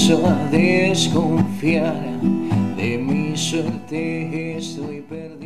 empiezo a desconfiar de mi suerte, estoy perdido.